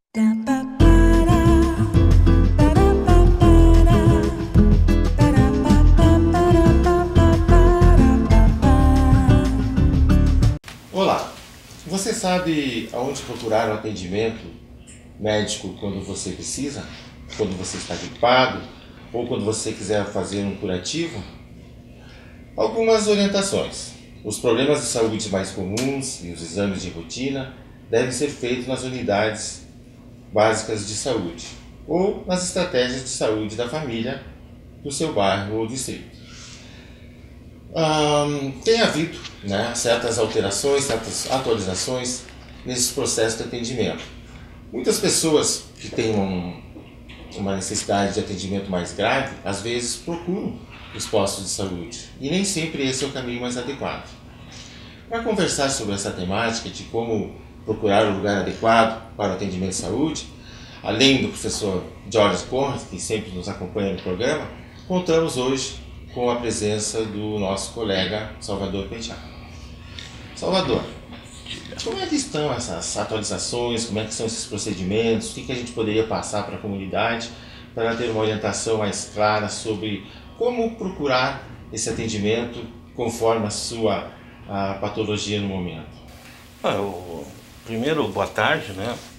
Olá, você sabe aonde procurar um atendimento médico quando você precisa? Quando você está gripado? Ou quando você quiser fazer um curativo? Algumas orientações. Os problemas de saúde mais comuns e os exames de rotina devem ser feitos nas unidades básicas de saúde ou nas estratégias de saúde da família do seu bairro ou distrito. Tem havido certas alterações, certas atualizações nesses processos de atendimento. Muitas pessoas que têm uma necessidade de atendimento mais grave, às vezes procuram os postos de saúde, e nem sempre esse é o caminho mais adequado. Para conversar sobre essa temática de como procurar o lugar adequado para o atendimento de saúde, além do professor Jorge Conrad, que sempre nos acompanha no programa, contamos hoje com a presença do nosso colega Salvador Penteado. Salvador, como é que estão essas atualizações, como é que são esses procedimentos, o que a gente poderia passar para a comunidade para ter uma orientação mais clara sobre como procurar esse atendimento conforme a sua patologia no momento? Primeiro, boa tarde,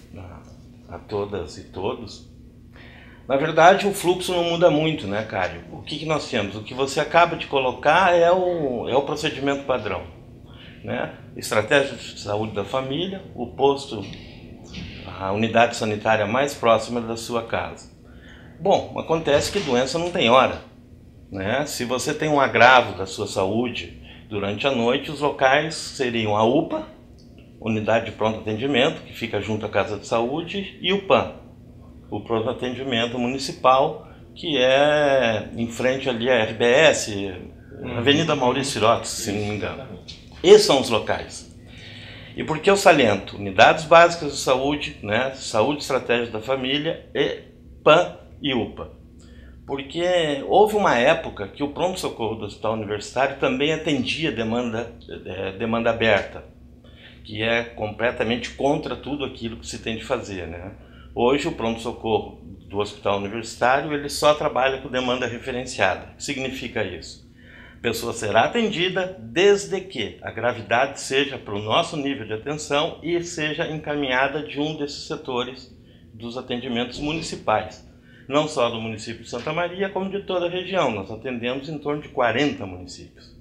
a todas e todos. Na verdade, o fluxo não muda muito, Cário? O que nós temos? O que você acaba de colocar é o procedimento padrão, Estratégia de saúde da família, o posto, a unidade sanitária mais próxima da sua casa. Bom, acontece que doença não tem hora, Se você tem um agravo da sua saúde durante a noite, os locais seriam a UPA, Unidade de Pronto Atendimento, que fica junto à Casa de Saúde, e o PAN, o Pronto Atendimento Municipal, que é em frente ali à RBS, Avenida Maurício Sirotes, se não me engano. Esses são os locais. E por que eu saliento? Unidades básicas de saúde, Saúde Estratégica da Família, e PAN e UPA. Porque houve uma época que o pronto-socorro do Hospital Universitário também atendia demanda aberta, que é completamente contra tudo aquilo que se tem de fazer, Hoje o pronto-socorro do Hospital Universitário ele só trabalha com demanda referenciada. O que significa isso? A pessoa será atendida desde que a gravidade seja para o nosso nível de atenção e seja encaminhada de um desses setores dos atendimentos municipais. Não só do município de Santa Maria, como de toda a região. Nós atendemos em torno de 40 municípios,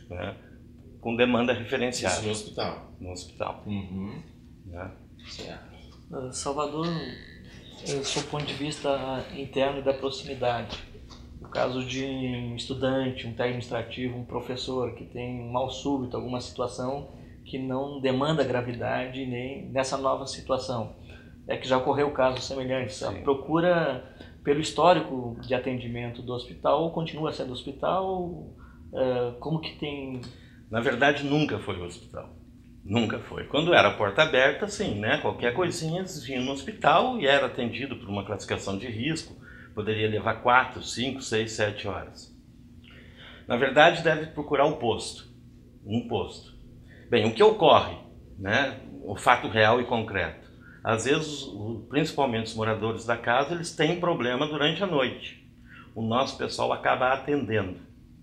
com demanda referenciada. Isso no hospital? No hospital. Uhum. Certo. Salvador, sob o ponto de vista interno e da proximidade, no caso de um estudante, um técnico administrativo, um professor que tem um mal súbito, alguma situação que não demanda gravidade nem nessa nova situação, é que já ocorreu casos semelhantes. Sim. A procura pelo histórico de atendimento do hospital continua sendo hospital? Como que tem... Na verdade, nunca foi o hospital. Nunca foi. Quando era porta aberta, sim, qualquer coisinha eles vinham no hospital e era atendido por uma classificação de risco. Poderia levar 4, 5, 6, 7 horas. Na verdade, deve procurar um posto. Bem, o que ocorre, o fato real e concreto. Às vezes, principalmente os moradores da casa, eles têm problema durante a noite. O nosso pessoal acaba atendendo,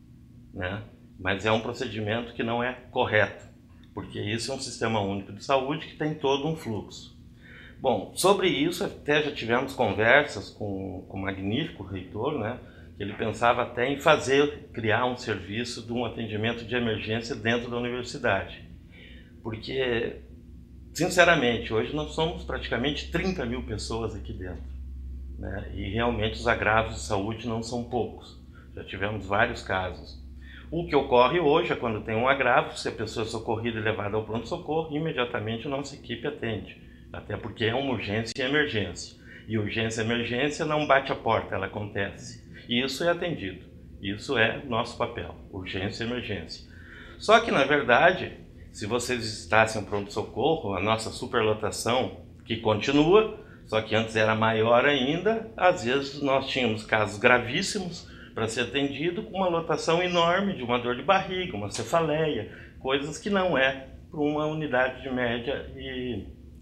Mas é um procedimento que não é correto, porque isso é um sistema único de saúde que tem todo um fluxo. Bom, sobre isso até já tivemos conversas com o magnífico reitor, que ele pensava até em criar um serviço de um atendimento de emergência dentro da universidade. Porque, sinceramente, hoje nós somos praticamente 30 mil pessoas aqui dentro, E realmente os agravos de saúde não são poucos. Já tivemos vários casos. O que ocorre hoje é quando tem um agravo, se a pessoa é socorrida e levada ao pronto-socorro, imediatamente a nossa equipe atende. Até porque é uma urgência e emergência. E urgência e emergência não bate a porta, ela acontece. E isso é atendido. Isso é nosso papel, urgência e emergência. Só que, na verdade, se vocês visitassem o pronto-socorro, a nossa superlotação, que continua, só que antes era maior ainda, às vezes nós tínhamos casos gravíssimos para ser atendido com uma lotação enorme de uma dor de barriga, uma cefaleia, coisas que não é para uma unidade de média e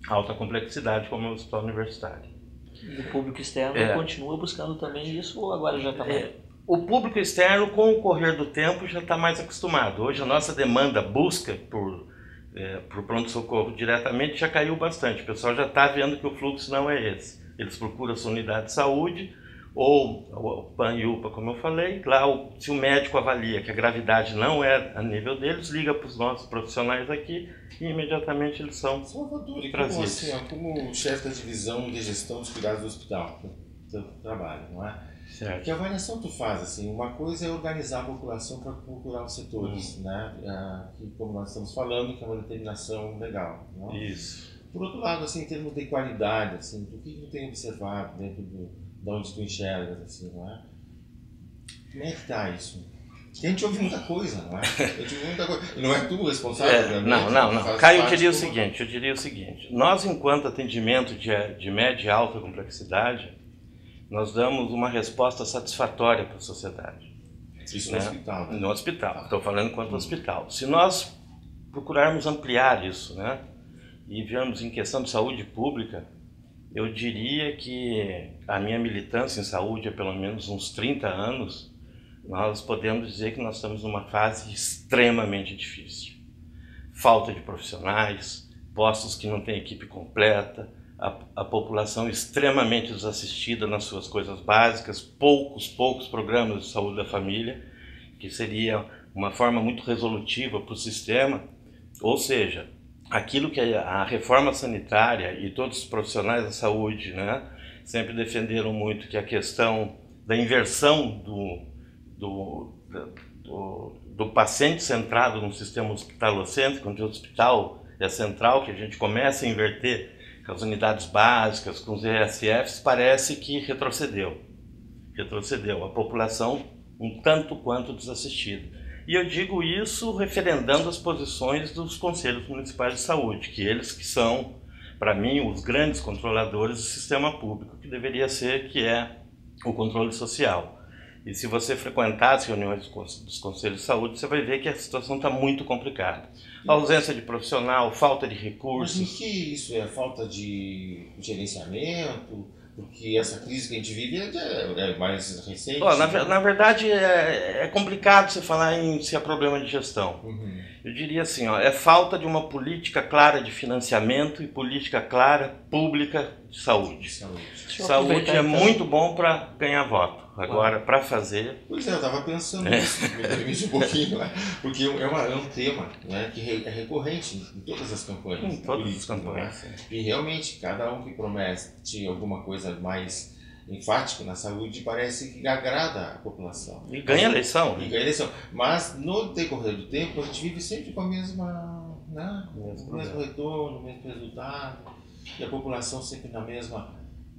alta complexidade, como é o hospital universitário. E o público externo continua buscando também isso ou agora já está mais... O público externo, com o correr do tempo, já está mais acostumado. Hoje a nossa demanda, busca por pronto-socorro diretamente já caiu bastante. O pessoal já está vendo que o fluxo não é esse. Eles procuram a sua unidade de saúde, ou o PAN e UPA, como eu falei. Lá, se o médico avalia que a gravidade não é a nível deles, liga para os nossos profissionais aqui e imediatamente eles são Salvador, e trazidos. como chefe da divisão de gestão dos cuidados do hospital, do trabalho, não é? Certo. Que avaliação tu faz, assim, uma coisa é organizar a população para procurar os setores, né? Que, como nós estamos falando, que é uma determinação legal, não? Isso. Por outro lado, assim, em termos de qualidade, assim, o que tu tem observado dentro de onde tu enxergas, assim, não é? Como é que está isso? Porque a gente ouve muita coisa, não é? E não é tu responsável? Não. Caio, eu diria o seguinte, nós, enquanto atendimento de média e alta complexidade, nós damos uma resposta satisfatória para a sociedade. Isso no hospital, né? No hospital, estou falando enquanto hospital. Se nós procurarmos ampliar isso, né, e viermos em questão de saúde pública, eu diria que a minha militância em saúde há pelo menos uns 30 anos, nós podemos dizer que nós estamos numa fase extremamente difícil. Falta de profissionais, postos que não têm equipe completa, a população extremamente desassistida nas suas coisas básicas, poucos programas de saúde da família, que seria uma forma muito resolutiva para o sistema. Ou seja, aquilo que a reforma sanitária e todos os profissionais da saúde, né, sempre defenderam muito, que a questão da inversão do paciente centrado no sistema hospitalocêntrico, onde o hospital é central, que a gente começa a inverter com as unidades básicas, com os ESFs, parece que retrocedeu. A população um tanto quanto desassistida. E eu digo isso referendando as posições dos conselhos municipais de saúde, que eles que são, para mim, os grandes controladores do sistema público, que deveria ser, que é o controle social. E se você frequentar as reuniões dos conselhos de saúde, você vai ver que a situação está muito complicada. A ausência de profissional, falta de recursos. Mas em que isso é? Falta de gerenciamento? Porque essa crise que a gente vive é mais recente. Na verdade, é complicado você falar se é problema de gestão. Uhum. Eu diria assim, é falta de uma política clara de financiamento e política clara pública de saúde. Saúde é muito bom para ganhar voto. Agora, para fazer... Pois é, eu estava pensando nisso, me permite um pouquinho, né? Porque é um tema, né, que é recorrente em todas as campanhas. Em todas as campanhas. Né? E realmente, cada um que promete alguma coisa mais enfática na saúde parece que agrada a população. E ganha eleição. Mas no decorrer do tempo, a gente vive sempre com a mesma, né? O mesmo retorno, o mesmo resultado. E a população sempre na mesma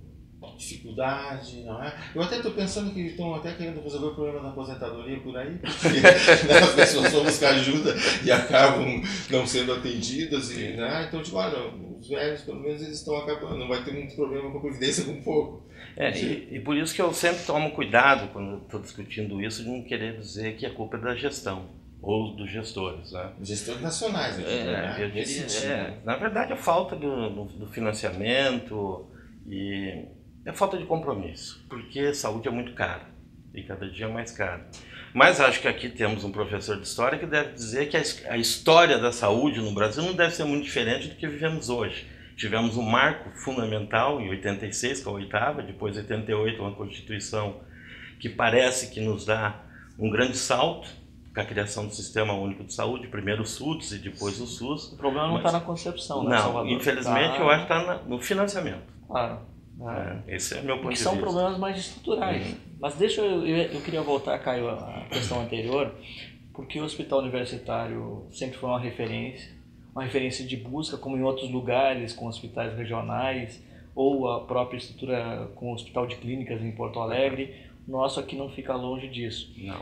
dificuldade, não é? Eu até estou pensando que estão até querendo resolver o problema da aposentadoria por aí, porque né, as pessoas vão buscar ajuda e acabam não sendo atendidas, e, né? Então, tipo, os velhos, pelo menos, eles estão acabando, não vai ter muito problema com a previdência com pouco. E por isso que eu sempre tomo cuidado, quando estou discutindo isso, de não querer dizer que a culpa é da gestão ou dos gestores, né? Gestores nacionais, eu diria, na verdade, a falta do financiamento e a falta de compromisso, porque saúde é muito cara e cada dia é mais caro. Mas acho que aqui temos um professor de história que deve dizer que a história da saúde no Brasil não deve ser muito diferente do que vivemos hoje. Tivemos um marco fundamental em 86, com a oitava, depois 88, uma Constituição que parece que nos dá um grande salto, com a criação do Sistema Único de Saúde, primeiro o SUS e depois o SUS. O problema não está na concepção, né, não, Salvador? Infelizmente, eu acho que está no financiamento. Claro. Esse é o meu ponto de vista. vista. São problemas mais estruturais. Mas eu queria voltar, Caio, à questão anterior, porque o hospital universitário sempre foi uma referência de busca, como em outros lugares, com hospitais regionais, ou a própria estrutura com o Hospital de Clínicas em Porto Alegre. O nosso aqui não fica longe disso. Não.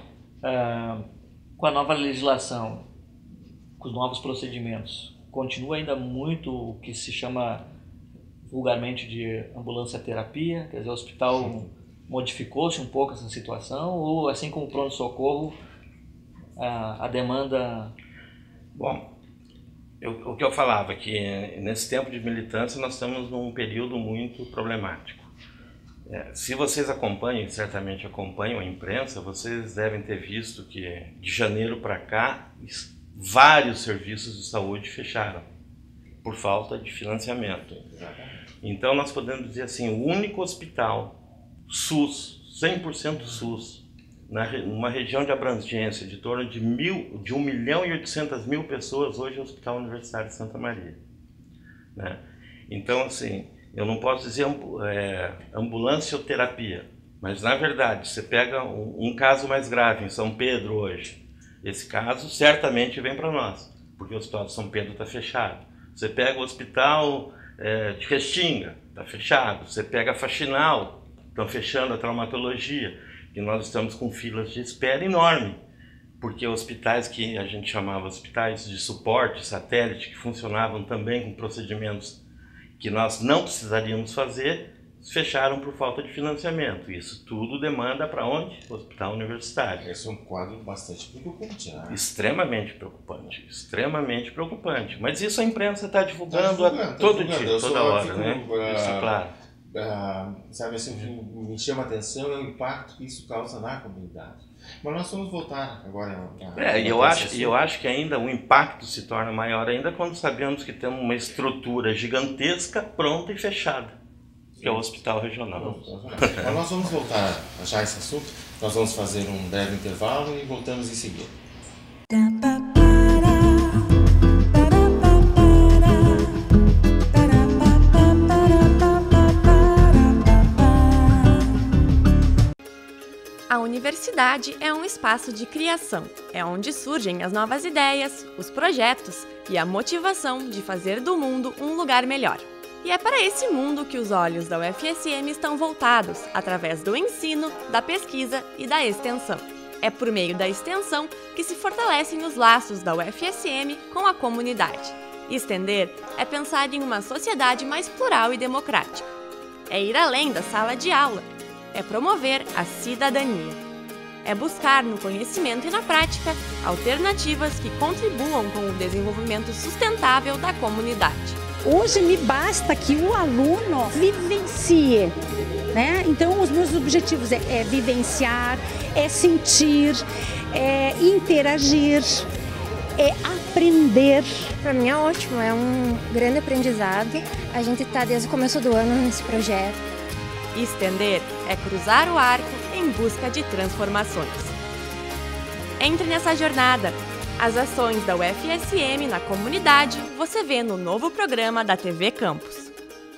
Com a nova legislação, com os novos procedimentos, continua ainda muito o que se chama vulgarmente de ambulância-terapia, quer dizer, o hospital modificou-se um pouco essa situação, ou assim como o pronto-socorro, a demanda... Bom, O que eu falava, que nesse tempo de militância nós estamos num período muito problemático. Se vocês acompanham, certamente acompanham a imprensa, vocês devem ter visto que de janeiro para cá vários serviços de saúde fecharam por falta de financiamento. Então nós podemos dizer assim, o único hospital SUS, 100% SUS, numa região de abrangência de torno de 1.800.000 pessoas, hoje é o Hospital Universitário de Santa Maria, né? Então, assim, eu não posso dizer ambulância ou terapia, mas na verdade, você pega um caso mais grave em São Pedro hoje, esse caso certamente vem para nós, porque o Hospital de São Pedro está fechado. Você pega o Hospital de Restinga, está fechado. Você pega a Faxinal, estão fechando a traumatologia, e nós estamos com filas de espera enorme, porque hospitais que a gente chamava hospitais de suporte, satélite, que funcionavam também com procedimentos que nós não precisaríamos fazer, fecharam por falta de financiamento. Isso tudo demanda para onde? O Hospital Universitário. Esse é um quadro bastante preocupante, né? Extremamente preocupante, extremamente preocupante. Mas isso a imprensa está divulgando, todo dia, toda hora, né? Isso, claro. Sabe assim, o que me chama a atenção é o impacto que isso causa na comunidade. Mas nós vamos voltar agora. Eu acho que ainda o impacto se torna maior ainda quando sabemos que temos uma estrutura gigantesca, pronta e fechada, que é o Hospital Regional. Mas nós vamos voltar já a esse assunto. Nós vamos fazer um breve intervalo e voltamos em seguida. A universidade é um espaço de criação, é onde surgem as novas ideias, os projetos e a motivação de fazer do mundo um lugar melhor. E é para esse mundo que os olhos da UFSM estão voltados, através do ensino, da pesquisa e da extensão. É por meio da extensão que se fortalecem os laços da UFSM com a comunidade. Estender é pensar em uma sociedade mais plural e democrática. É ir além da sala de aula. É promover a cidadania. É buscar no conhecimento e na prática alternativas que contribuam com o desenvolvimento sustentável da comunidade. Hoje me basta que o aluno vivencie, né? Então os meus objetivos é vivenciar, é sentir, é interagir, é aprender. Para mim é ótimo, é um grande aprendizado. A gente está desde o começo do ano nesse projeto. Estender é cruzar o arco em busca de transformações. Entre nessa jornada. As ações da UFSM na comunidade você vê no novo programa da TV Campus.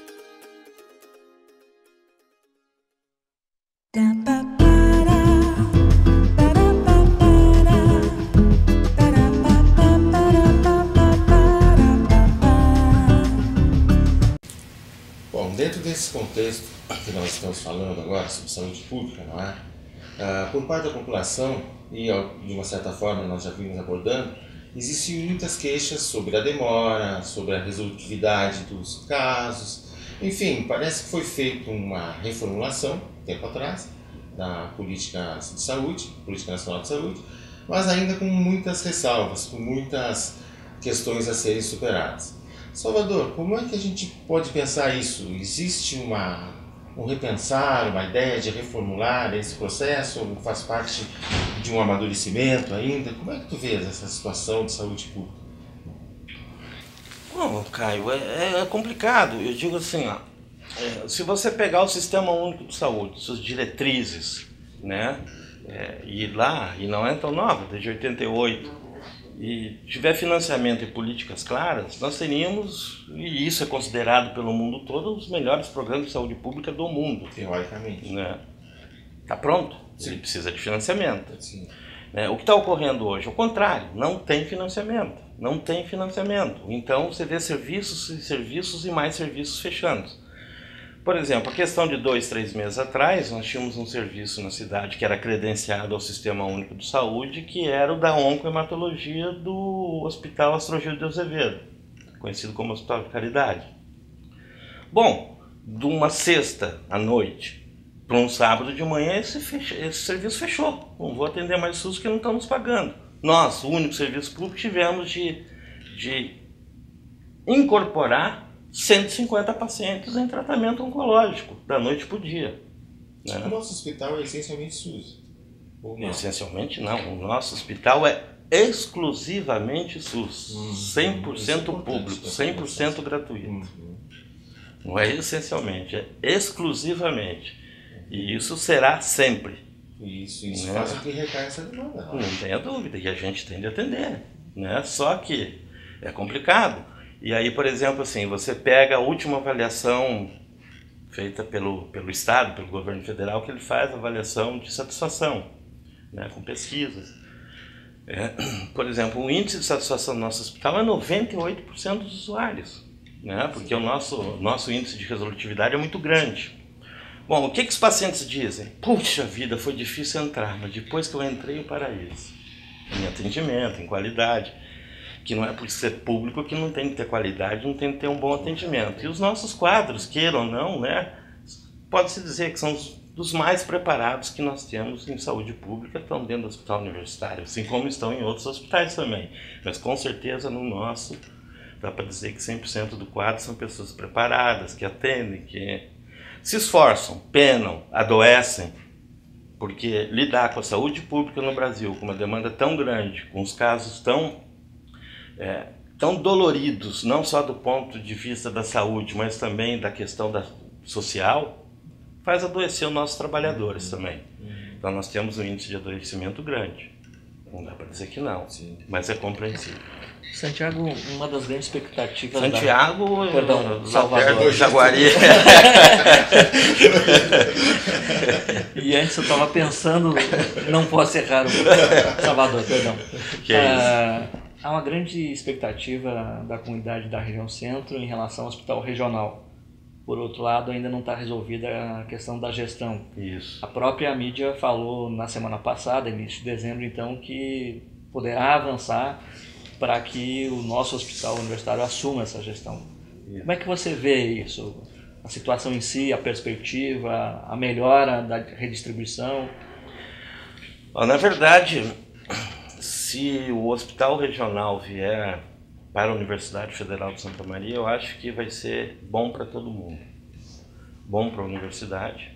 Bom, dentro desse contexto que nós estamos falando agora sobre saúde pública, não é? Por parte da população, e de uma certa forma nós já vimos abordando, existem muitas queixas sobre a demora, sobre a resolutividade dos casos. Enfim, parece que foi feita uma reformulação, tempo atrás, da política de saúde, Política Nacional de Saúde, mas ainda com muitas ressalvas, com muitas questões a serem superadas. Salvador, como é que a gente pode pensar isso? Existe um repensar, uma ideia de reformular esse processo, ou faz parte de um amadurecimento ainda? Como é que tu vês essa situação de saúde pública? Bom, Caio, é complicado. Eu digo assim, se você pegar o Sistema Único de Saúde, suas diretrizes, né, e ir lá, e não é tão nova, desde 88, e tiver financiamento e políticas claras, nós teríamos, e isso é considerado pelo mundo todo, os melhores programas de saúde pública do mundo. Teoricamente. Né? Tá pronto, Sim. Ele precisa de financiamento. Sim. O que está ocorrendo hoje? O contrário, não tem financiamento. Não tem financiamento. Então você vê serviços e mais serviços fechando. Por exemplo, a questão de 2, 3 meses atrás, nós tínhamos um serviço na cidade que era credenciado ao Sistema Único de Saúde, que era o da oncohematologia do Hospital Astrogildo de Azevedo, conhecido como Hospital de Caridade. Bom, de uma sexta à noite para um sábado de manhã, esse serviço fechou. Não vou atender mais SUS que não estamos pagando. Nós, o único serviço público, tivemos de incorporar 150 pacientes em tratamento oncológico, da noite para o dia. Né? O nosso hospital é essencialmente SUS? Ou não? Essencialmente não, o nosso hospital é exclusivamente SUS, 100% público, 100% gratuito. Não é essencialmente, é exclusivamente. E isso será sempre. Isso né? Faz com que recaia essa demanda. Não tenha dúvida, e a gente tem de atender. Né? Só que é complicado. E aí, por exemplo, assim, você pega a última avaliação feita pelo Estado, pelo governo federal, que ele faz avaliação de satisfação, né, com pesquisas. Por exemplo, o índice de satisfação do nosso hospital é 98% dos usuários, né, porque o nosso índice de resolutividade é muito grande. Bom, o que os pacientes dizem? Puxa vida, foi difícil entrar, mas depois que eu entrei, o paraíso. Em atendimento, em qualidade. Que não é por ser público que não tem que ter qualidade, não tem que ter um bom atendimento. E os nossos quadros, queiram ou não, né, pode-se dizer que são dos mais preparados que nós temos em saúde pública, estão dentro do hospital universitário, assim como estão em outros hospitais também. Mas com certeza no nosso, dá para dizer que 100% do quadro são pessoas preparadas, que atendem, que se esforçam, penam, adoecem, porque lidar com a saúde pública no Brasil, com uma demanda tão grande, com os casos tão doloridos, não só do ponto de vista da saúde, mas também da questão social, faz adoecer os nossos trabalhadores também. Então nós temos um índice de adoecimento grande. Não dá para dizer que não, mas é compreensível. Santiago, uma das grandes expectativas Salvador, Jaguari. E antes eu estava pensando, não posso errar o Salvador, perdão. Que é isso? Há uma grande expectativa da comunidade da região centro em relação ao hospital regional. Por outro lado, ainda não está resolvida a questão da gestão. Isso. A própria mídia falou na semana passada, início de dezembro, então, que poderá avançar para que o nosso hospital universitário assuma essa gestão. Isso. Como é que você vê isso? A situação em si, a perspectiva, a melhora da redistribuição? Na verdade, se o hospital regional vier para a Universidade Federal de Santa Maria, eu acho que vai ser bom para todo mundo. Bom para a universidade,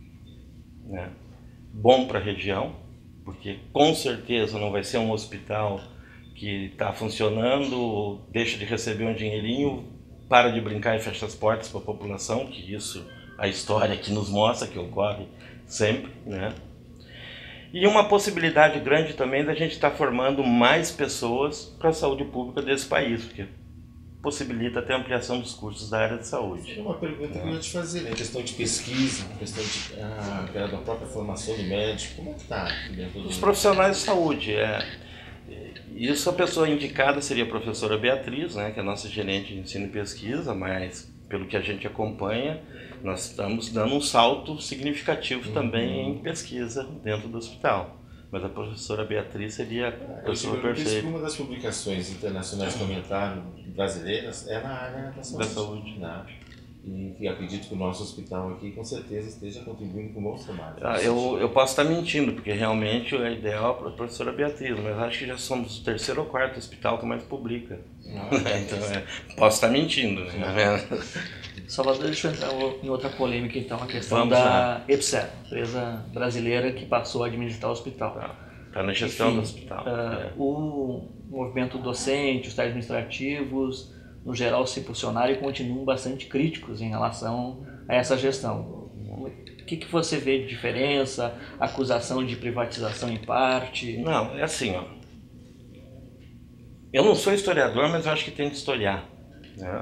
né? Bom para a região, porque com certeza não vai ser um hospital que está funcionando, deixa de receber um dinheirinho, para de brincar e fecha as portas para a população, que isso, a história que nos mostra que ocorre sempre, né? E uma possibilidade grande também da gente estar formando mais pessoas para a saúde pública desse país, porque possibilita até a ampliação dos cursos da área de saúde. É uma pergunta que eu ia te fazer, né? Questão de pesquisa, questão da própria formação do médico, como é que está dentro do... Os profissionais de saúde, isso a pessoa indicada seria a professora Beatriz, né, que é a nossa gerente de ensino e pesquisa, mas pelo que a gente acompanha, nós estamos dando um salto significativo também em pesquisa dentro do hospital. Mas a professora Beatriz seria a pessoa perfeita. Uma das publicações internacionais comentaram brasileiras é na área da saúde. Né? E acredito que o nosso hospital aqui com certeza esteja contribuindo com bons trabalhos. Eu posso estar mentindo, porque realmente é ideal para a professora Beatriz, mas acho que já somos o 3º ou 4º hospital que mais publica. Então, posso estar mentindo. Né? Salvador, deixa eu entrar em outra polêmica então, a questão da EPSER, empresa brasileira que passou a administrar o hospital. Está na gestão do hospital. O movimento docente, os tais administrativos, no geral, se posicionaram e continuam bastante críticos em relação a essa gestão. O que você vê de diferença? Acusação de privatização em parte? Não, é assim, ó. Eu não sou historiador, mas eu acho que tem que historiar. Né?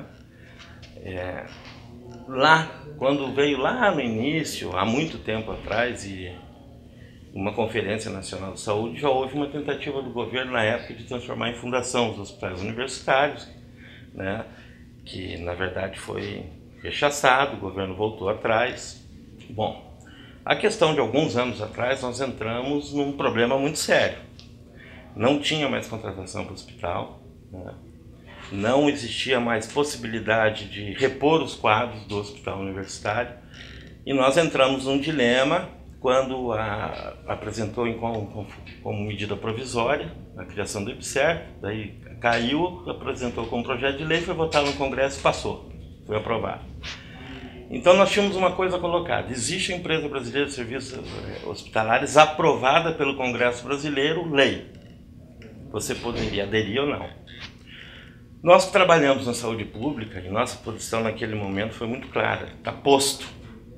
Quando veio lá no início, há muito tempo atrás, e uma Conferência Nacional de Saúde, já houve uma tentativa do governo na época de transformar em fundação os hospitais universitários, né, que na verdade foi rechaçado, o governo voltou atrás. Bom, a questão de alguns anos atrás nós entramos num problema muito sério. Não tinha mais contratação para o hospital, né, não existia mais possibilidade de repor os quadros do hospital universitário e nós entramos num dilema quando apresentou como medida provisória a criação do IBSER, daí caiu, apresentou como projeto de lei, foi votado no Congresso e passou, foi aprovado. Então nós tínhamos uma coisa colocada: existe a Empresa Brasileira de Serviços Hospitalares aprovada pelo Congresso Brasileiro, lei. Você poderia aderir ou não. Nós que trabalhamos na saúde pública, e nossa posição naquele momento foi muito clara, está posto.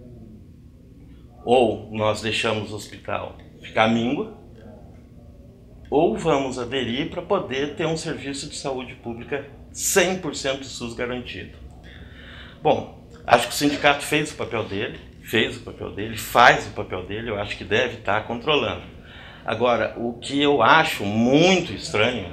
Ou nós deixamos o hospital ficar míngua, ou vamos aderir para poder ter um serviço de saúde pública 100% SUS garantido. Bom, acho que o sindicato fez o papel dele, faz o papel dele, eu acho que deve estar controlando. Agora, o que eu acho muito estranho,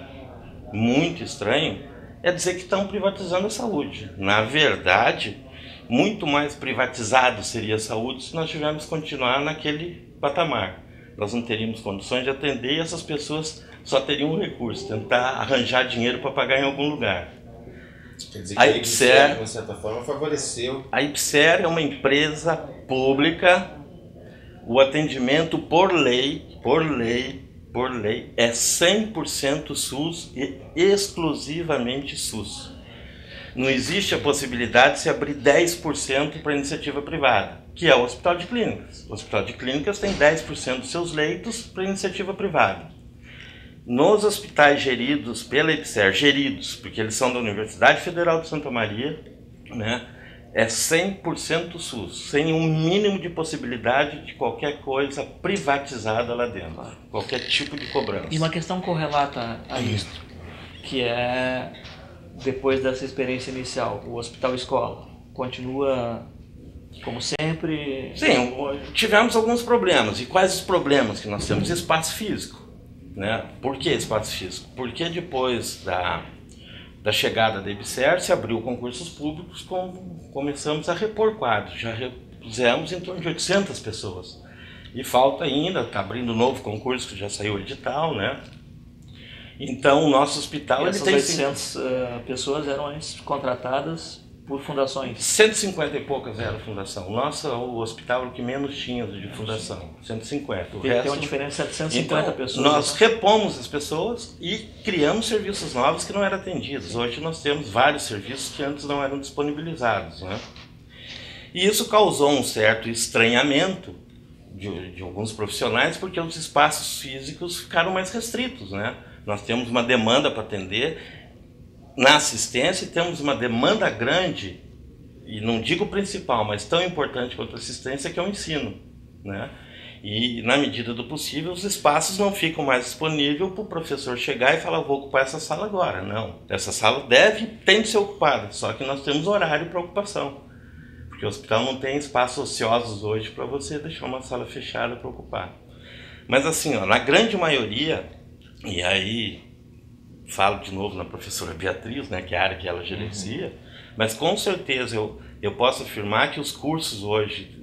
é dizer que estão privatizando a saúde. Na verdade, muito mais privatizado seria a saúde se nós tivéssemos continuar naquele patamar. Nós não teríamos condições de atender e essas pessoas só teriam um recurso, tentar arranjar dinheiro para pagar em algum lugar. Quer dizer que a IBSER, de certa forma, favoreceu. A IBSER é uma empresa pública, o atendimento por lei, é 100% SUS e exclusivamente SUS. Não existe a possibilidade de se abrir 10% para iniciativa privada, que é o Hospital de Clínicas. O Hospital de Clínicas tem 10% dos seus leitos para iniciativa privada. Nos hospitais geridos pela IBSER, porque eles são da Universidade Federal de Santa Maria, né, é 100% SUS, sem um mínimo de possibilidade de qualquer coisa privatizada lá dentro, qualquer tipo de cobrança. E uma questão correlata a isso, que é, depois dessa experiência inicial, o Hospital Escola continua como sempre? Sim, tivemos alguns problemas. E quais os problemas que nós temos? Espaço físico, né? Por que espaço físico? Porque depois da chegada da IBSER se abriu concursos públicos, começamos a repor quadros, já repusemos em torno de 800 pessoas. E falta ainda, está abrindo novo concurso que já saiu o edital, né? Então o nosso hospital... E essas 800 pessoas eram antes contratadas por fundações? 150 e poucas era a fundação. O hospital era o que menos tinha de fundação, 150. Tem uma diferença de 750 então, pessoas. Nós repomos as pessoas e criamos serviços novos que não eram atendidos. Hoje nós temos vários serviços que antes não eram disponibilizados, né? E isso causou um certo estranhamento de alguns profissionais, porque os espaços físicos ficaram mais restritos, né? Nós temos uma demanda para atender na assistência e temos uma demanda grande, e não digo principal, mas tão importante quanto a assistência, que é o ensino, né? E na medida do possível os espaços não ficam mais disponíveis para o professor chegar e falar: vou ocupar essa sala agora. Não, essa sala tem de ser ocupada, só que nós temos horário para ocupação, porque o hospital não tem espaços ociosos hoje para você deixar uma sala fechada para ocupar. Mas assim, na grande maioria, e aí falo de novo na professora Beatriz, né, que é a área que ela gerencia, mas com certeza eu posso afirmar que os cursos hoje,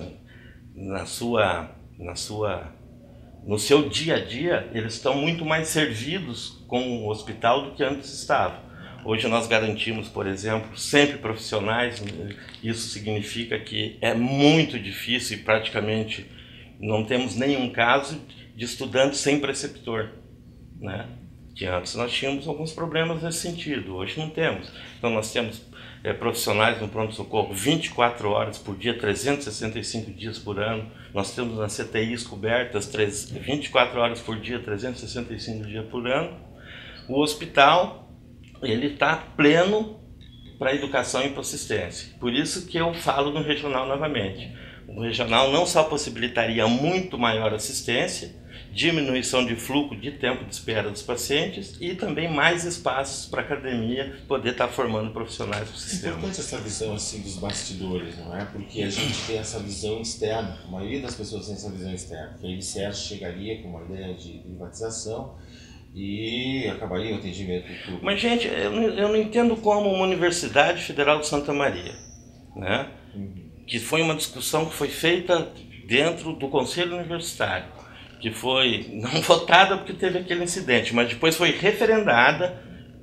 no seu dia a dia, eles estão muito mais servidos com o hospital do que antes estavam. Hoje nós garantimos, por exemplo, sempre profissionais. Isso significa que é muito difícil e praticamente não temos nenhum caso de estudante sem preceptor, né? Que antes nós tínhamos alguns problemas nesse sentido, hoje não temos. Então nós temos profissionais no pronto-socorro 24 horas por dia, 365 dias por ano. Nós temos nas CTIs cobertas 24 horas por dia, 365 dias por ano. O hospital, ele está pleno para educação e para assistência. Por isso que eu falo no regional novamente. O regional não só possibilitaria muito maior assistência, diminuição de fluxo de tempo de espera dos pacientes e também mais espaços para a academia poder estar formando profissionais do sistema. É importante essa visão assim dos bastidores, não é? Porque a gente tem essa visão externa, a maioria das pessoas tem essa visão externa, que a IBSER chegaria com uma ideia de privatização e acabaria o atendimento público. Mas, gente, eu não entendo como uma Universidade Federal de Santa Maria, né? Que foi uma discussão que foi feita dentro do Conselho Universitário, que foi não votada porque teve aquele incidente, mas depois foi referendada.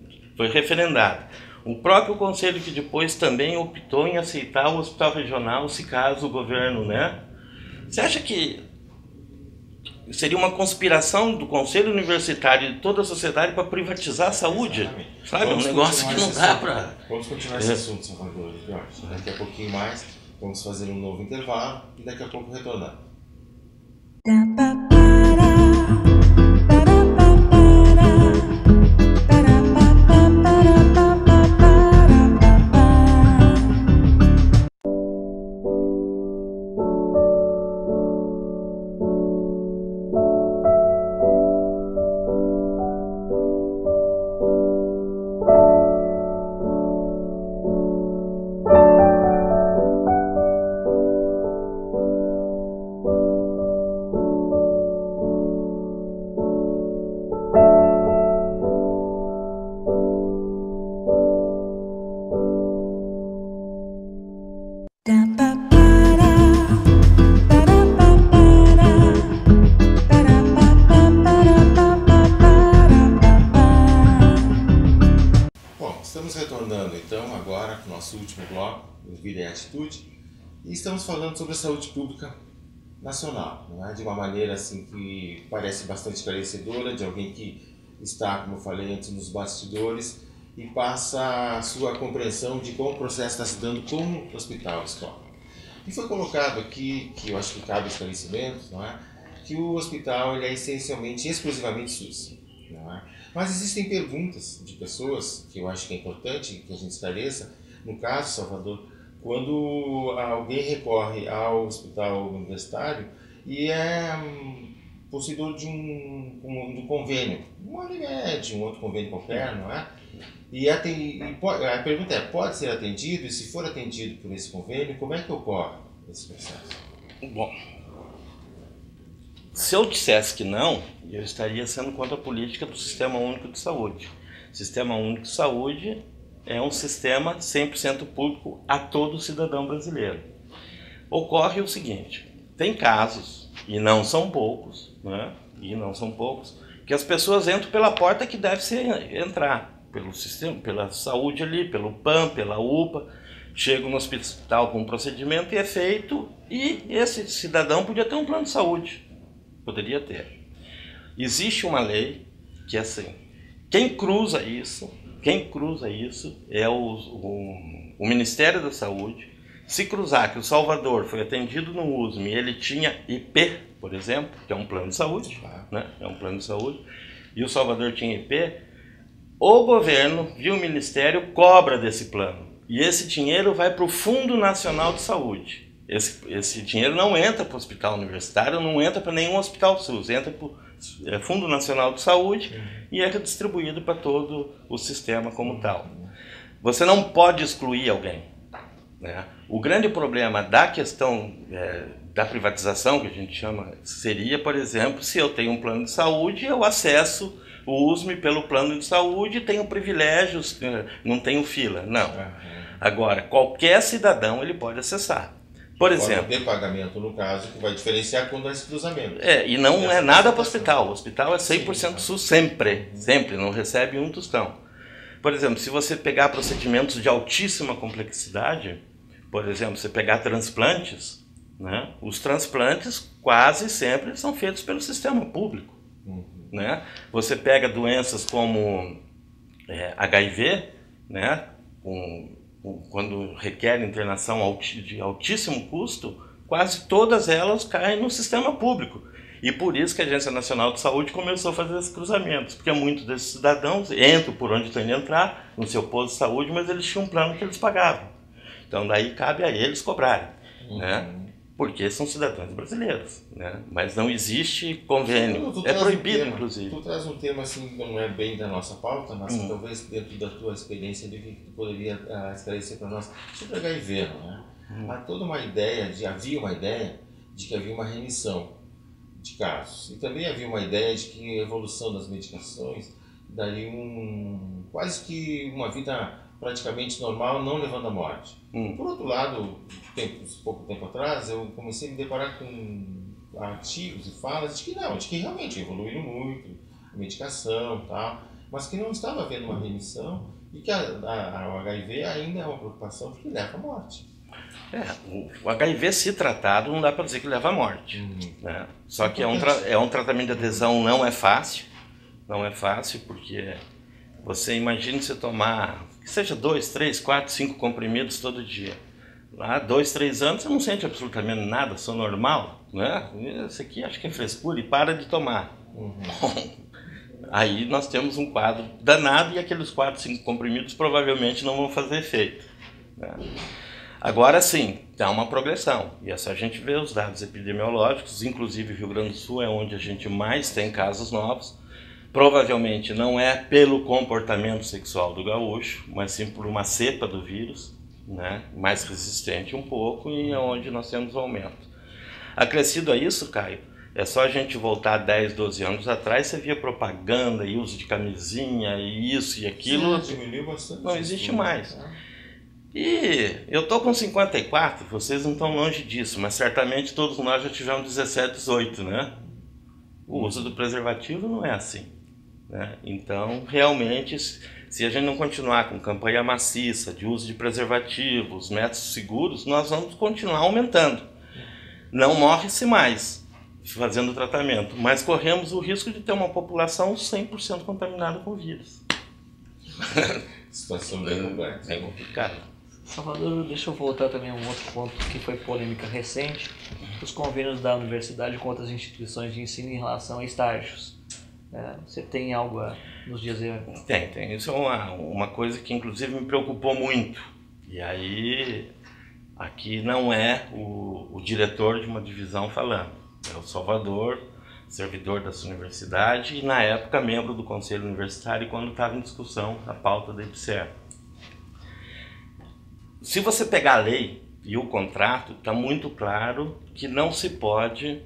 O próprio Conselho que depois também optou em aceitar o Hospital Regional, se caso o governo, né, Você acha que seria uma conspiração do Conselho Universitário e de toda a sociedade para privatizar a saúde? Exatamente. Sabe? É um negócio que não dá para... Vamos continuar esse assunto, Salvador. Daqui a pouquinho mais, vamos fazer um novo intervalo e daqui a pouco retornar. Estamos retornando então agora para o nosso último bloco, o Vida em Atitude, e estamos falando sobre a saúde pública nacional, não é? De uma maneira assim que parece bastante esclarecedora, de alguém que está, como eu falei antes, nos bastidores e passa a sua compreensão de como o processo está se dando como hospital escola. E foi colocado aqui, que eu acho que cabe esclarecimento, não é? Que o hospital ele é essencialmente, exclusivamente SUS, não é? Mas existem perguntas de pessoas que eu acho que é importante que a gente esclareça. No caso, Salvador, quando alguém recorre ao hospital universitário e é possuidor de um convênio, um Unimed, um outro convênio qualquer, não é? A pergunta é, pode ser atendido? E se for atendido por esse convênio, como é que ocorre esse processo? Bom, se eu dissesse que não, eu estaria sendo contra a política do Sistema Único de Saúde. O Sistema Único de Saúde é um sistema 100% público a todo cidadão brasileiro. Ocorre o seguinte, tem casos, e não são poucos, né? Que as pessoas entram pela porta que deve entrar, pelo sistema, pela saúde ali, pelo PAN, pela UPA, chegam no hospital com um procedimento e é feito, e esse cidadão podia ter um plano de saúde. Poderia ter. Existe uma lei que é assim, quem cruza isso é o Ministério da Saúde. Se cruzar que o Salvador foi atendido no USM e ele tinha IP, por exemplo, que é um plano de saúde, né? É um plano de saúde, e o Salvador tinha IP, o governo, via o Ministério, cobra desse plano. E esse dinheiro vai para o Fundo Nacional de Saúde. Esse dinheiro não entra para o hospital universitário, não entra para nenhum hospital SUS, entra para o Fundo Nacional de Saúde e é redistribuído para todo o sistema como tal. Você não pode excluir alguém, né? O grande problema da questão da privatização, que a gente chama, seria, por exemplo, se eu tenho um plano de saúde, eu acesso o USM pelo plano de saúde e tenho privilégios, não tenho fila, não. Agora, qualquer cidadão ele pode acessar. Por exemplo, ter pagamento, no caso, que vai diferenciar quando há esse cruzamento. E não é nada para o hospital. O hospital é 100% SUS sempre, não recebe um tostão. Por exemplo, se você pegar procedimentos de altíssima complexidade, por exemplo, você pegar transplantes, né? Os transplantes quase sempre são feitos pelo sistema público. Né? Você pega doenças como HIV, né? Quando requer internação de altíssimo custo, quase todas elas caem no sistema público. E por isso que a Agência Nacional de Saúde começou a fazer esses cruzamentos, porque muitos desses cidadãos entram por onde estão indo entrar, no seu posto de saúde, mas eles tinham um plano que eles pagavam. Então daí cabe a eles cobrarem, né? Porque são cidadãos brasileiros, né? Mas não existe convênio, é proibido, inclusive. Tu traz um tema assim que não é bem da nossa pauta, mas que talvez dentro da tua experiência tu poderia esclarecer para nós sobre HIV, não é? Havia uma ideia de que havia uma remissão de casos, e também havia uma ideia de que a evolução das medicações daria quase que uma vida praticamente normal, não levando à morte. Por outro lado, pouco tempo atrás, eu comecei a me deparar com artigos e falas de que realmente evoluiu muito a medicação, tal, mas que não estava havendo uma remissão e que o HIV ainda é uma preocupação porque leva à morte. O HIV, se tratado, não dá para dizer que leva à morte. Né? Só que é um tratamento de adesão, não é fácil. Não é fácil porque você imagina você tomar, que seja 2, 3, 4, 5 comprimidos todo dia. Lá, 2, 3 anos, você não sente absolutamente nada, sou normal. Né? Isso aqui acho que é frescura e para de tomar. Bom, aí nós temos um quadro danado e aqueles 4, 5 comprimidos provavelmente não vão fazer efeito. Né? Agora sim, há uma progressão, e é só a gente ver os dados epidemiológicos, inclusive Rio Grande do Sul é onde a gente mais tem casos novos. Provavelmente não é pelo comportamento sexual do gaúcho, mas sim por uma cepa do vírus, né, mais resistente um pouco, e é onde nós temos um aumento. Acrescido a isso, Caio, é só a gente voltar 10, 12 anos atrás, você via propaganda e uso de camisinha e isso e aquilo, não existe mais. E eu estou com 54, vocês não estão longe disso, mas certamente todos nós já tivemos 17, 18, né? O uso do preservativo não é assim. Né? Então, realmente, se a gente não continuar com campanha maciça de uso de preservativos, métodos seguros, nós vamos continuar aumentando. Não morre-se mais fazendo o tratamento, mas corremos o risco de ter uma população 100% contaminada com vírus. Situação bem complexa. É complicado. Salvador, deixa eu voltar também a um outro ponto que foi polêmica recente, os convênios da universidade com outras instituições de ensino em relação a estágios. Você tem algo a nos dizer? Tem. Isso é uma coisa que inclusive me preocupou muito. E aí, aqui não é o diretor de uma divisão falando, é o Salvador, servidor dessa universidade e na época membro do conselho universitário quando estava em discussão a pauta da EBSER. Se você pegar a lei e o contrato, está muito claro que não se pode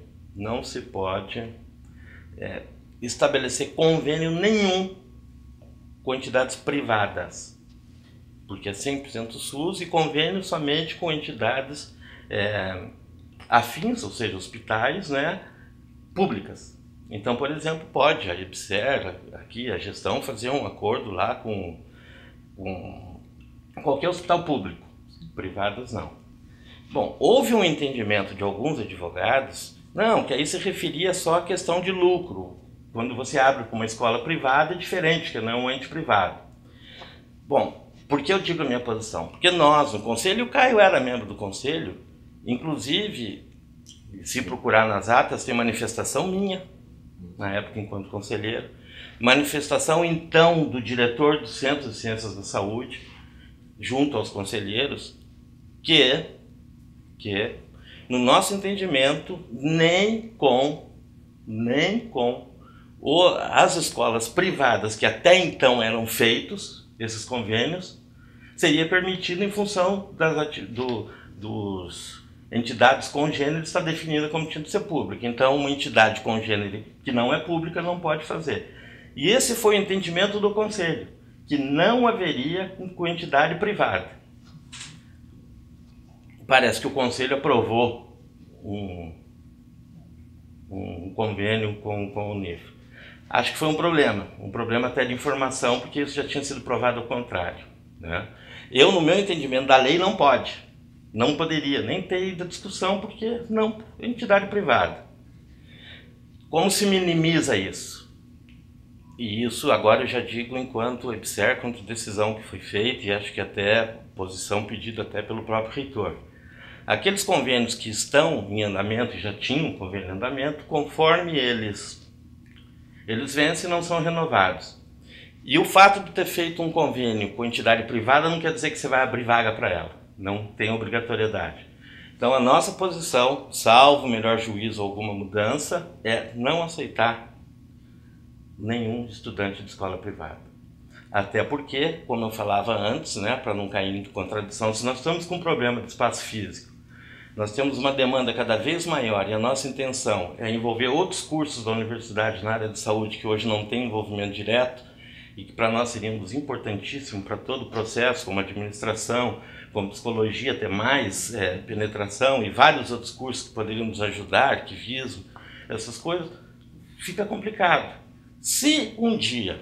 estabelecer convênio nenhum com entidades privadas, porque é 100% SUS e convênio somente com entidades afins, ou seja, hospitais, né, públicas. Então, por exemplo, pode a EBSER, aqui a gestão, fazer um acordo lá com qualquer hospital público. Privadas não. Bom, houve um entendimento de alguns advogados, não, que aí se referia só à questão de lucro. Quando você abre com uma escola privada é diferente, que não é um ente privado. Bom, por que eu digo a minha posição? Porque nós, no conselho, o Caio era membro do conselho, inclusive, se procurar nas atas, tem manifestação minha, na época enquanto conselheiro, manifestação então do diretor do Centro de Ciências da Saúde, junto aos conselheiros, que no nosso entendimento, nem com as escolas privadas que até então eram feitos, esses convênios, seria permitido em função dos entidades congêneres está definida como tinha de ser pública. Então, uma entidade congênere que não é pública não pode fazer. E esse foi o entendimento do Conselho, que não haveria com entidade privada. Parece que o Conselho aprovou um convênio com o UNIF. Acho que foi um problema até de informação, porque isso já tinha sido provado ao contrário. Né? Eu, no meu entendimento da lei, não poderia nem ter ido à discussão, porque não, entidade privada. Como se minimiza isso? E isso agora eu já digo enquanto EBSER, quanto decisão que foi feita, e acho que até posição pedida até pelo próprio reitor. Aqueles convênios que estão em andamento, e já tinham convênio em andamento, conforme eles vencem e não são renovados. E o fato de ter feito um convênio com entidade privada não quer dizer que você vai abrir vaga para ela. Não tem obrigatoriedade. Então a nossa posição, salvo melhor juízo ou alguma mudança, é não aceitar nenhum estudante de escola privada. Até porque, como eu falava antes, né, para não cair em contradição, se nós estamos com um problema de espaço físico, nós temos uma demanda cada vez maior e a nossa intenção é envolver outros cursos da universidade na área de saúde que hoje não tem envolvimento direto e que para nós seríamos importantíssimo para todo o processo, como administração, como psicologia, ter mais penetração e vários outros cursos que poderiam nos ajudar, arquivismo, essas coisas, fica complicado. Se um dia,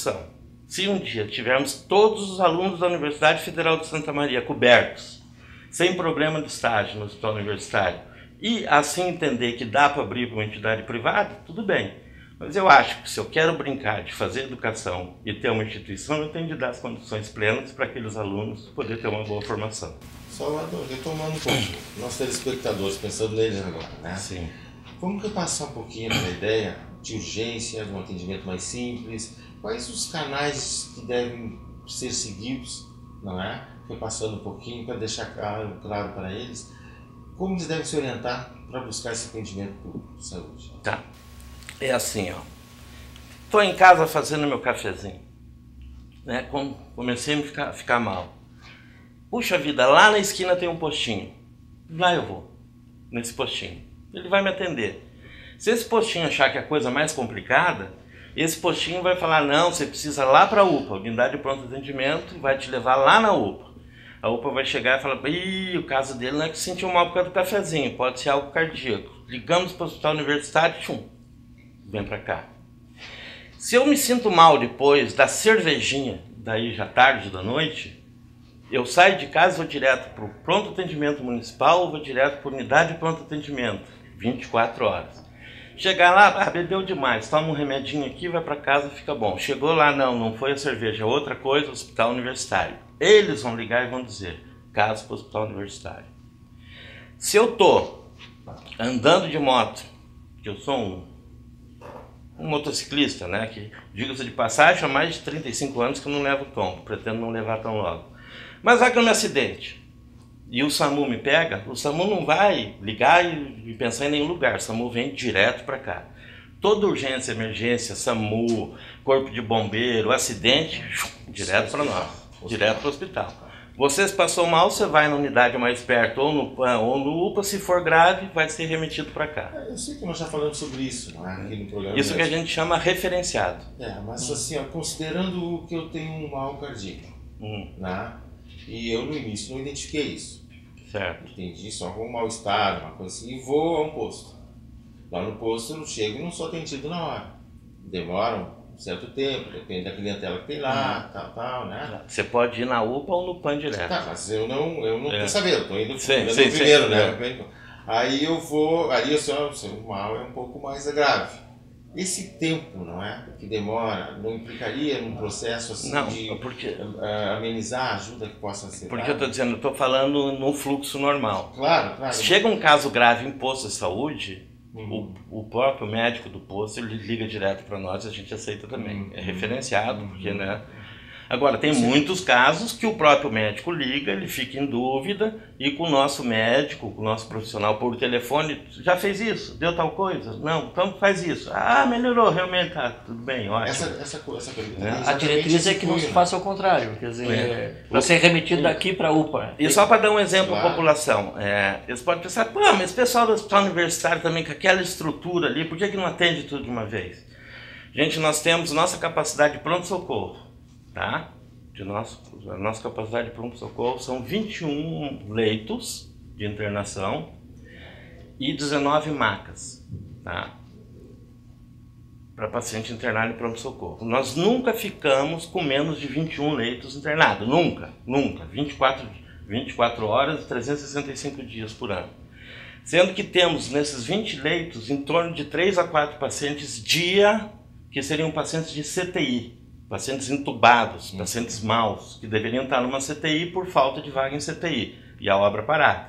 se um dia tivermos todos os alunos da Universidade Federal de Santa Maria cobertos, sem problema de estágio no hospital universitário, e assim entender que dá para abrir para uma entidade privada, tudo bem. Mas eu acho que se eu quero brincar de fazer educação e ter uma instituição, eu tenho de dar as condições plenas para aqueles alunos poderem ter uma boa formação. Salvador, retomando um pouco, nossos telespectadores, pensando neles agora, né? Sim. Vamos repassar um pouquinho pela ideia de urgência, de um atendimento mais simples, quais os canais que devem ser seguidos, não é? Repassando um pouquinho para deixar claro para eles como eles devem se orientar para buscar esse atendimento público de saúde. Tá. É assim, ó. Tô em casa fazendo meu cafezinho, né? Comecei a ficar mal. Puxa vida, lá na esquina tem um postinho. Lá eu vou, nesse postinho. Ele vai me atender. Se esse postinho achar que é a coisa mais complicada, esse postinho vai falar, não, você precisa ir lá para a UPA, Unidade de Pronto Atendimento, e vai te levar lá na UPA. A UPA vai chegar e falar, ih, o caso dele não é que sentiu mal por causa do cafezinho, pode ser algo cardíaco. Ligamos para o hospital universitário, tchum, vem para cá. Se eu me sinto mal depois da cervejinha, daí já tarde da noite, eu saio de casa e vou direto para o pronto atendimento municipal ou vou direto para a unidade de pronto atendimento, 24 horas. Chegar lá, bebeu demais, toma um remedinho aqui, vai para casa, fica bom. Chegou lá, não foi a cerveja, é outra coisa, hospital universitário. Eles vão ligar e vão dizer, caso para o hospital universitário. Se eu tô andando de moto, que eu sou um motociclista, né, que, diga-se de passagem, há mais de 35 anos que eu não levo tombo, pretendo não levar tão logo. Mas vai que eu me acidente e o SAMU me pega, o SAMU não vai ligar e pensar em nenhum lugar, o SAMU vem direto para cá. Toda urgência, emergência, SAMU, corpo de bombeiro, acidente, direto para nós, direto para o hospital. Você se passou mal, você vai na unidade mais perto, ou no PAN ou no UPA, se for grave, vai ser remetido para cá. Eu sei que nós já falamos sobre isso, não é? Aqui no programa. Isso mesmo. Que a gente chama referenciado. Mas assim, ó, considerando que eu tenho um mal cardíaco, né? E eu no início não identifiquei isso. Certo. Entendi só com um mal-estar, uma coisa assim, e vou a um posto. Lá no posto eu chego e não sou atendido na hora. Demora um certo tempo, depende da clientela que tem lá, tal, né? Você pode ir na UPA ou no PAN direto. Tá, mas eu não tô sabendo, eu tô indo sim, primeiro, né? Aí eu vou, aí o mal é um pouco mais grave. Esse tempo, não é? Que demora, não implicaria num processo assim de amenizar a ajuda que possa ser Porque eu estou dizendo, eu estou falando num fluxo normal. Claro. Chega um caso grave em posto de saúde, o próprio médico do posto ele liga direto para nós e a gente aceita também. É referenciado, porque, né? Agora, tem muitos casos que o próprio médico liga, ele fica em dúvida e com o nosso médico, com o nosso profissional por telefone, já fez isso? Deu tal coisa? Não, então faz isso. Ah, melhorou, realmente, tá, tudo bem, ótimo. Essa pergunta. A diretriz é que não se faça ao contrário, quer dizer, para ser remetido daqui para a UPA. E só para dar um exemplo à população, eles podem pensar, pô, mas esse pessoal do hospital universitário também, com aquela estrutura ali, por que não atende tudo de uma vez? Gente, nós temos nossa capacidade de pronto-socorro. Tá? A nossa capacidade de pronto-socorro são 21 leitos de internação e 19 macas, tá? Para paciente internado em pronto-socorro. Nós nunca ficamos com menos de 21 leitos internados, nunca. 24 horas e 365 dias por ano. Sendo que temos nesses 20 leitos em torno de 3 a 4 pacientes dia, que seriam pacientes de CTI. Pacientes entubados, pacientes maus, que deveriam estar numa CTI por falta de vaga em CTI, e a obra parada.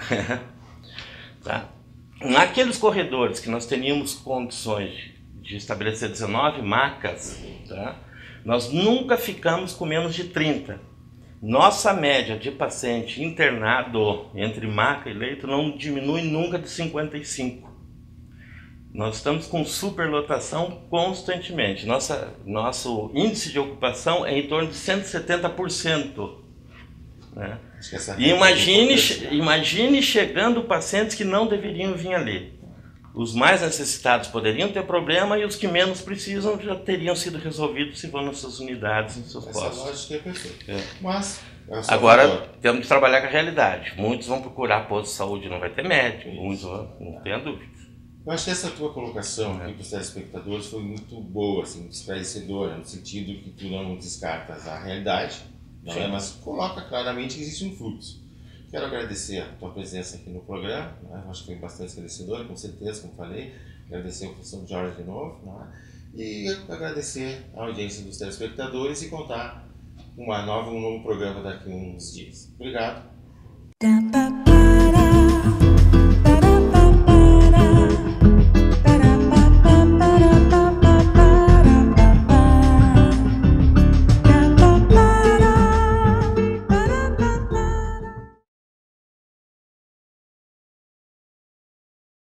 Tá? Naqueles corredores que nós teríamos condições de estabelecer 19 macas, tá? Nós nunca ficamos com menos de 30. Nossa média de paciente internado entre maca e leito não diminui nunca de 55. Nós estamos com superlotação constantemente. Nosso índice de ocupação é em torno de 170%. Né? E imagine chegando pacientes que não deveriam vir ali. Os mais necessitados poderiam ter problema e os que menos precisam já teriam sido resolvidos se vão nas suas unidades, nos seus postos. Essa lógica é perfeita. Mas, agora, temos que trabalhar com a realidade. Muitos vão procurar posto de saúde, não vai ter médico. Muitos não tenha dúvida. Eu acho que essa tua colocação aqui para os telespectadores foi muito boa, assim, esclarecedora, no sentido que tu não descartas a realidade, não é? Mas coloca claramente que existe um fluxo. Quero agradecer a tua presença aqui no programa, né? Acho que foi bastante esclarecedora, com certeza, como falei. Agradecer ao professor Jorge de novo, né? E agradecer a audiência dos telespectadores e contar um novo programa daqui a uns dias. Obrigado.